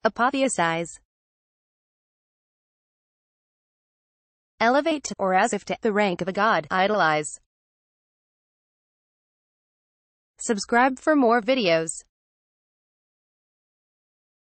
Apotheosize. Elevate to, or as if to, the rank of a god. Idolize. Subscribe for more videos.